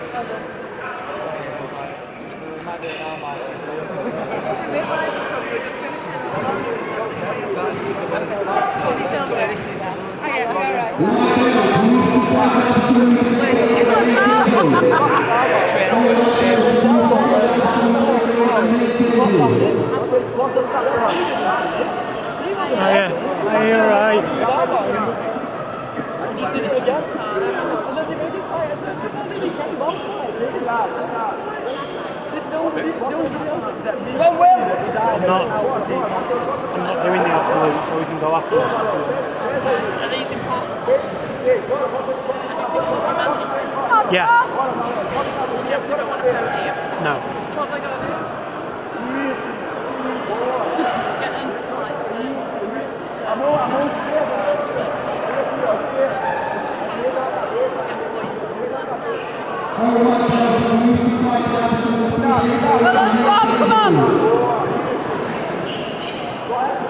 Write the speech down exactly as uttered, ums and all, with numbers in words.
didn't realise until you were just finishing. I thought you thought you filmed it. Oh yeah, you're alright. Oh yeah, are you alright? You just did it again. And then you made it quiet. I said, "You've already came off like this." Did nobody, nobody else except me? Well, well. I'm not, I'm not doing the absolute, so we can go afterwards. Are these important? Have you picked up already? Yeah. Did you have to go on a podium? No. What have I got to do? Get into sites and Come on, Tom, come on!